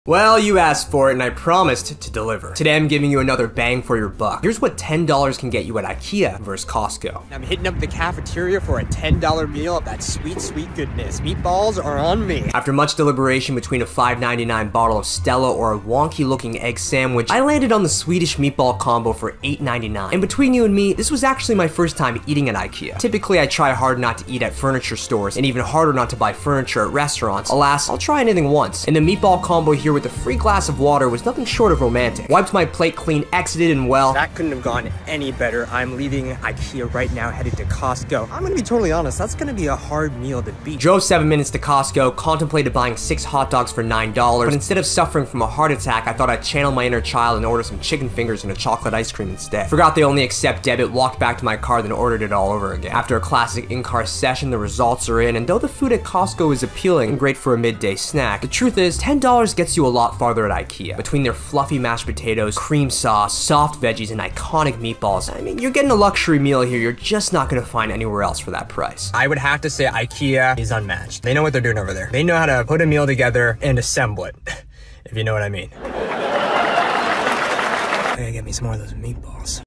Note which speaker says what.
Speaker 1: Well, you asked for it and I promised to deliver. Today I'm giving you another bang for your buck. Here's what $10 can get you at IKEA versus Costco.
Speaker 2: I'm hitting up the cafeteria for a $10 meal of that sweet, sweet goodness. Meatballs are on me.
Speaker 1: After much deliberation between a $5.99 bottle of Stella or a wonky looking egg sandwich, I landed on the Swedish meatball combo for $8.99. And between you and me, this was actually my first time eating at IKEA. Typically I try hard not to eat at furniture stores and even harder not to buy furniture at restaurants. Alas, I'll try anything once. And the meatball combo here with a free glass of water was nothing short of romantic. Wiped my plate clean, exited, and well,
Speaker 2: that couldn't have gone any better. I'm leaving IKEA right now, headed to Costco. I'm gonna be totally honest, that's gonna be a hard meal to beat.
Speaker 1: Drove 7 minutes to Costco, contemplated buying 6 hot dogs for $9, but instead of suffering from a heart attack, I thought I'd channel my inner child and order some chicken fingers and a chocolate ice cream instead. Forgot they only accept debit, walked back to my car, then ordered it all over again. After a classic in-car session, the results are in, and though the food at Costco is appealing and great for a midday snack, the truth is, $10 gets you a lot farther at IKEA. Between their fluffy mashed potatoes, cream sauce, soft veggies, and iconic meatballs, I mean, you're getting a luxury meal here you're just not gonna find anywhere else for that price.
Speaker 2: I would have to say IKEA is unmatched. They know what they're doing over there. They know how to put a meal together and assemble it, if you know what I mean. I gotta get me some more of those meatballs.